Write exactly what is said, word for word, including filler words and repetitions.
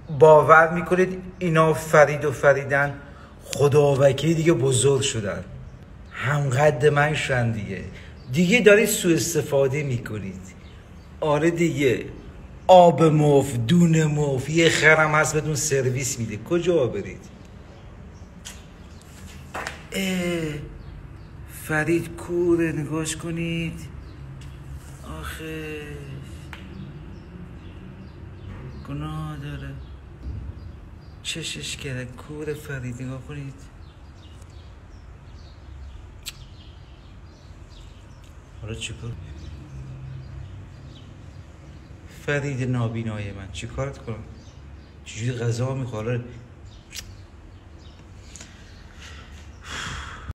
باور میکنید اینا فرید و فریدن خداوکیلی دیگه بزرگ شدن، همقد من شدن دیگه دیگه دارید سوء استفاده میکنید. آره دیگه، آب موف، دون موف، یه خرم هست بدون سرویس میده، کجا برید؟ اه فرید کوره، نگاش کنید آخه گناه داره، چشش کرده کوره فرید، نگاه کنید. حالا چیکار؟ فرید نابینای من چی کارت کنم؟ چجوری غذا میخواره؟